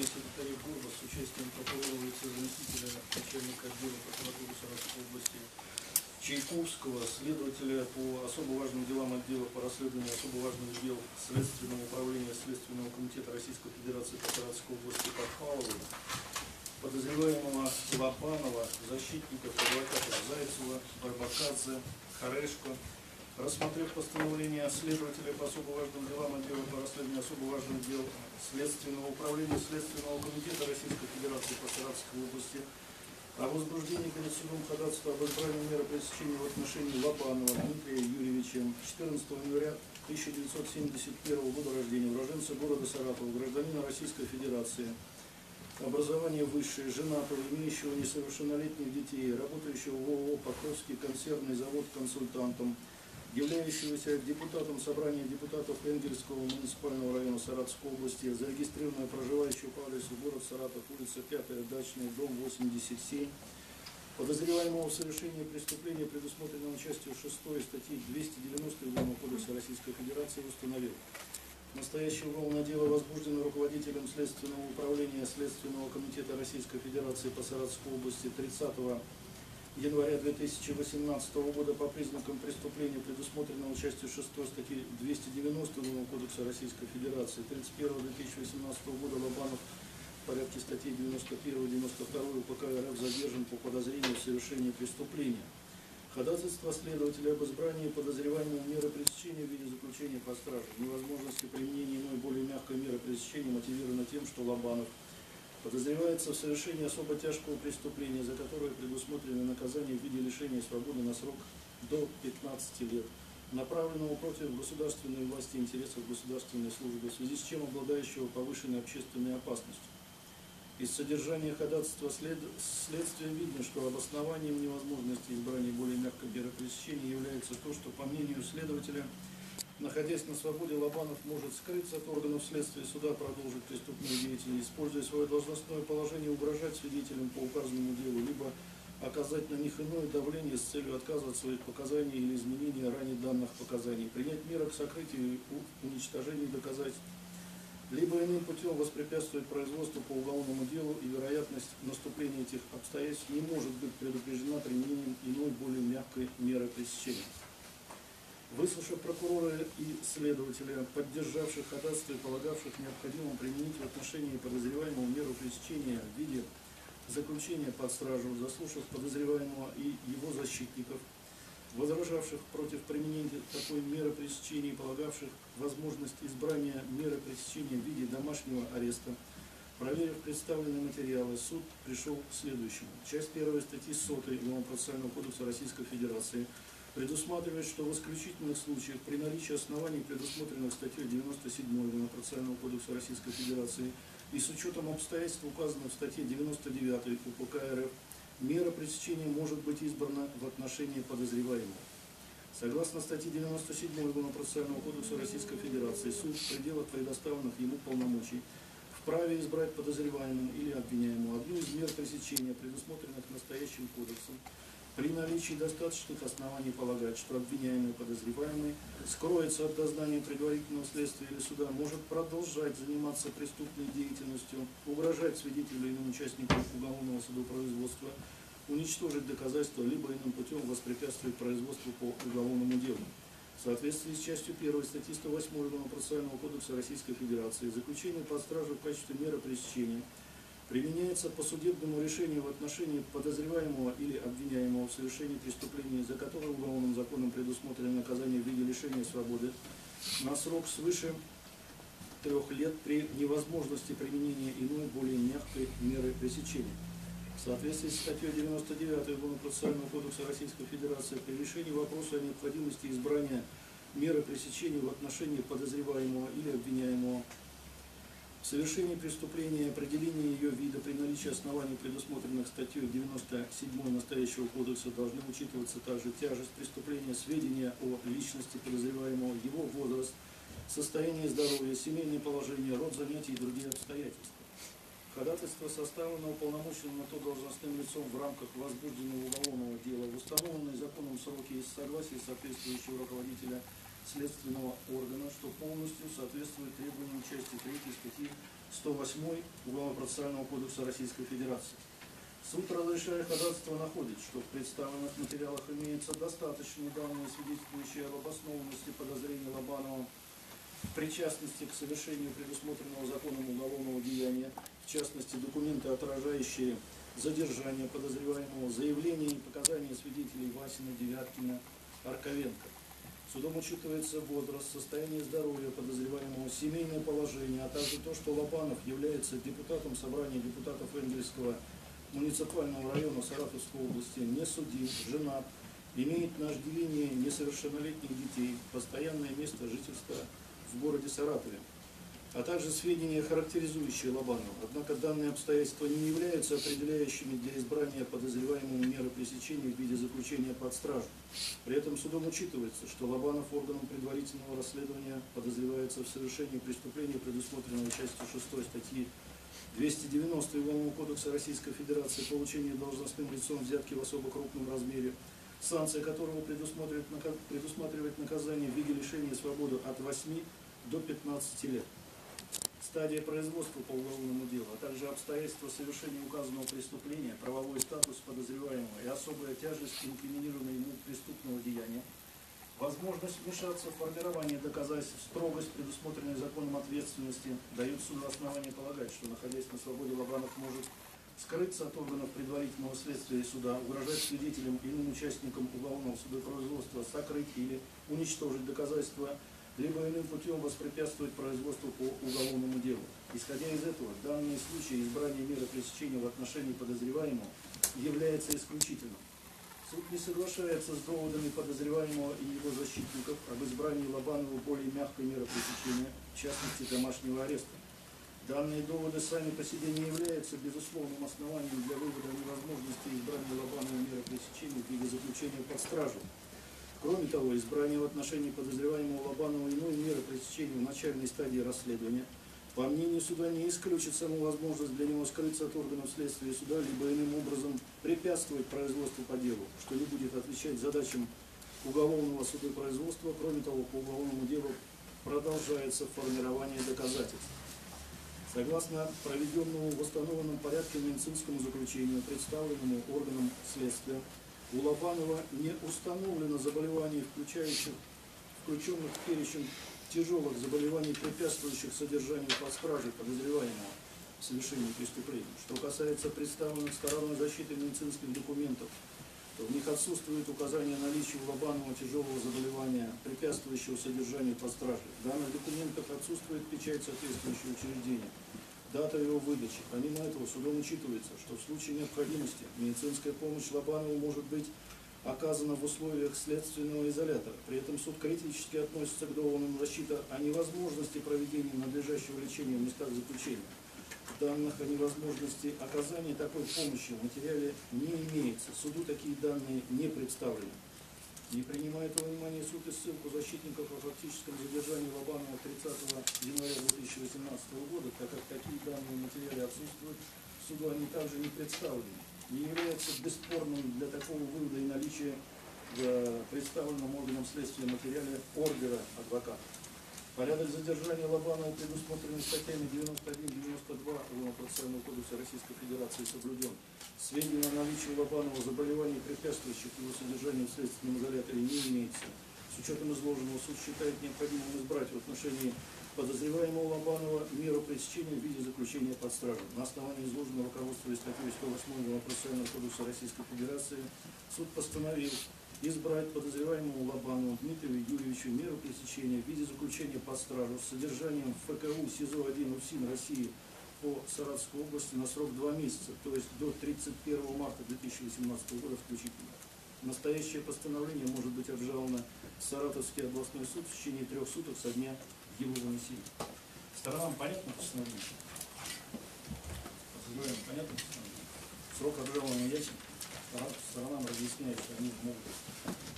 и секретарей ГУРБа с участием прокурора и заместителя начальника отдела прокуратуры Саратовской области Чайковского, следователя по особо важным делам отдела по расследованию особо важных дел Следственного управления Следственного комитета Российской Федерации по Саратовской области Подпалова, подозреваемого Лобанова, защитников, адвокатов Зайцева, Барбакадзе, Харешко, рассмотрев постановление следователя по особо важным делам отдела по расследованию особо важных дел Следственного управления Следственного комитета Российской Федерации по Саратовской области о возбуждении перед судом ходатайства об избрании меры пресечения в отношении Лобанова Дмитрия Юрьевича, 14 января 1971 года рождения, уроженца города Саратова, гражданина Российской Федерации, образование высшее, женатого, имеющего несовершеннолетних детей, работающего в ООО «Покровский консервный завод» консультантом, являющегося депутатом собрания депутатов Энгельского муниципального района Саратовской области, зарегистрированного проживающего по адресу город Саратов, улица 5, дачный, дом 87, подозреваемого в совершении преступления, предусмотренного частью 6 статьи 290 Уголовного кодекса Российской Федерации, установил. Настоящее уголовное дело возбуждено руководителем Следственного управления Следственного комитета Российской Федерации по Саратовской области 30 января 2018 года по признакам преступления, предусмотренного частью 6 статьи 290 Уголовного кодекса Российской Федерации. 31-2018 года Лобанов в порядке статей 91-92 УПК РФ задержан по подозрению в совершении преступления. Ходатайство следователя об избрании подозреваемого меры пресечения в виде заключения под стражу. Невозможности применения иной более мягкой меры пресечения мотивировано тем, что Лобанов подозревается в совершении особо тяжкого преступления, за которое предусмотрено наказание в виде лишения свободы на срок до 15 лет, направленного против государственной власти и интересов государственной службы, в связи с чем обладающего повышенной общественной опасностью. Из содержания ходатайства следствия видно, что обоснованием невозможности избрания более мягкой меры пресечения является то, что, по мнению следователя, находясь на свободе, Лобанов может скрыться от органов следствия суда, продолжить преступную деятельность, используя свое должностное положение, угрожать свидетелям по указанному делу, либо оказать на них иное давление с целью отказа от своих показаний или изменения ранее данных показаний, принять меры к сокрытию и уничтожению доказательств, либо иным путем воспрепятствовать производству по уголовному делу, и вероятность наступления этих обстоятельств не может быть предупреждена применением иной более мягкой меры пресечения. Выслушав прокурора и следователя, поддержавших ходатайство и полагавших необходимым применить в отношении подозреваемого меру пресечения в виде заключения под стражу, заслушав подозреваемого и его защитников, возражавших против применения такой меры пресечения и полагавших возможность избрания меры пресечения в виде домашнего ареста, проверив представленные материалы, суд пришел к следующему. Часть 1 статьи 100 Уголовного процессуального кодекса Российской Федерации предусматривает, что в исключительных случаях при наличии оснований, предусмотренных статьей 97 Уголовного процессуального кодекса Российской Федерации и с учетом обстоятельств, указанных в статье 99 УПК РФ, мера пресечения может быть избрана в отношении подозреваемого. Согласно статье 97 Уголовного процессуального кодекса Российской Федерации, суд в пределах предоставленных ему полномочий вправе избрать подозреваемому или обвиняемому одну из мер пресечения, предусмотренных настоящим кодексом, при наличии достаточных оснований полагать, что обвиняемый, подозреваемый скроется от дознания предварительного следствия или суда, может продолжать заниматься преступной деятельностью, угрожать свидетелю или иному участнику уголовного судопроизводства, уничтожить доказательства, либо иным путем воспрепятствовать производству по уголовному делу. В соответствии с частью 1 статьи 108 Уголовного процессуального кодекса Российской Федерации, заключение под стражу в качестве меры пресечения применяется по судебному решению в отношении подозреваемого или обвиняемого в совершении преступления, за которое уголовным законом предусмотрено наказание в виде лишения свободы на срок свыше 3 лет при невозможности применения иной более мягкой меры пресечения. В соответствии с статьей 99 Уголовного процессуального кодекса Российской Федерации при решении вопроса о необходимости избрания меры пресечения в отношении подозреваемого или обвиняемого в совершении преступления, определение ее вида при наличии оснований, предусмотренных статьей 97 настоящего кодекса, должны учитываться также тяжесть преступления, сведения о личности подозреваемого, его возраст, состояние здоровья, семейное положение, род занятий и другие обстоятельства. Ходатайство составлено уполномоченным на то должностным лицом в рамках возбужденного уголовного дела в установленные законом сроки и с согласия соответствующего руководителя следственного органа, что полностью соответствует требованиям части 3 статьи 108 Уголовно-процессуального кодекса Российской Федерации. Суд, разрешая ходатайство, находит, что в представленных материалах имеются достаточные данные, свидетельствующие об обоснованности подозрений Лобанова в причастности к совершению предусмотренного законом уголовного деяния, в частности, документы, отражающие задержание подозреваемого, заявления и показания свидетелей Васина, Девяткина, Арковенко. Судом учитывается возраст, состояние здоровья подозреваемого, семейное положение, а также то, что Лобанов является депутатом собрания депутатов Энгельского муниципального района Саратовской области, не судим, женат, имеет на иждивении несовершеннолетних детей, постоянное место жительства в городе Саратове, а также сведения, характеризующие Лобанова. Однако данные обстоятельства не являются определяющими для избрания подозреваемому меры пресечения в виде заключения под стражу. При этом судом учитывается, что Лобанов органом предварительного расследования подозревается в совершении преступления, предусмотренного частью 6 статьи 290 Уголовного кодекса Российской Федерации, получение должностным лицом взятки в особо крупном размере, санкция которого предусматривает наказание в виде лишения свободы от 8 до 15 лет. Стадия производства по уголовному делу, а также обстоятельства совершения указанного преступления, правовой статус подозреваемого и особая тяжесть инкриминированного ему преступного деяния, возможность вмешаться в формирование доказательств, строгость, предусмотренной законом ответственности, дают суду основание полагать, что, находясь на свободе, Лобанов может скрыться от органов предварительного следствия и суда, угрожать свидетелям и иным участникам уголовного судопроизводства, сокрыть или уничтожить доказательства, либо иным путем воспрепятствовать производству по уголовному делу. Исходя из этого, в данном случае избрание меры пресечения в отношении подозреваемого является исключительным. Суд не соглашается с доводами подозреваемого и его защитников об избрании Лобанова более мягкой меры пресечения, в частности домашнего ареста. Данные доводы сами по себе не являются безусловным основанием для вывода невозможности избрания Лобанова меры пресечения в виде заключения под стражу. Кроме того, избрание в отношении подозреваемого Лобанова иной меры пресечения в начальной стадии расследования, по мнению суда, не исключит саму возможность для него скрыться от органов следствия и суда, либо иным образом препятствовать производству по делу, что не будет отвечать задачам уголовного судопроизводства. Кроме того, по уголовному делу продолжается формирование доказательств. Согласно проведенному в восстановленном порядке медицинскому заключению, представленному органам следствия, у Лобанова не установлено заболеваний, включенных в перечень тяжелых заболеваний, препятствующих содержанию под стражей подозреваемого в совершении преступления. Что касается представленных стороной защиты медицинских документов, то в них отсутствует указание о наличии у Лобанова тяжелого заболевания, препятствующего содержанию под стражей. В данных документах отсутствует печать соответствующего учреждения, дата его выдачи. Помимо этого, судом учитывается, что в случае необходимости медицинская помощь Лобанову может быть оказана в условиях следственного изолятора. При этом суд критически относится к доводам защиты о невозможности проведения надлежащего лечения в местах заключения. Данных о невозможности оказания такой помощи в материале не имеется. Суду такие данные не представлены. Не принимает во внимание суд и ссылку защитников о фактическом задержании Лобанова 30 января 2018 года, так как такие данные в материале отсутствуют, суду они также не представлены. Не является бесспорным для такого вывода и наличие в представленном органом следствия материале ордера адвоката. Порядок задержания Лобанова, предусмотренный статьями 91-92 Уголовно-процессуального кодекса Российской Федерации, соблюден. Сведения о наличии Лобанова заболеваний, препятствующих его содержанию в следственном изоляторе, не имеется. С учетом изложенного, суд считает необходимым избрать в отношении подозреваемого Лобанова меру пресечения в виде заключения под стражу. На основании изложенного, руководствуясь статьей 108 Уголовно-процессуального кодекса Российской Федерации, суд постановил избрать подозреваемому Лобанову Дмитрию Юрьевичу меру пресечения в виде заключения под стражу с содержанием в ФКУ СИЗО-1 УФСИН России по Саратовской области на срок 2 месяца, то есть до 31 марта 2018 года включительно. Настоящее постановление может быть обжаловано в Саратовский областной суд в течение 3 суток со дня его вынесения. Сторонам понятно постановление? Подозреваемым понятно постановление? Срок обжалования ясен? Сторонам разъясняют, что они могут